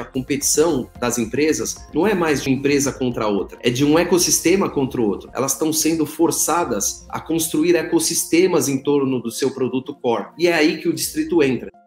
competição das empresas não é mais de uma empresa contra a outra, é de um ecossistema contra o outro. Elas estão sendo forçadas a construir ecossistemas em torno do seu produto core. E é aí que o distrito entra.